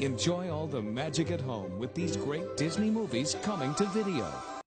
Enjoy all the magic at home with these great Disney movies coming to video.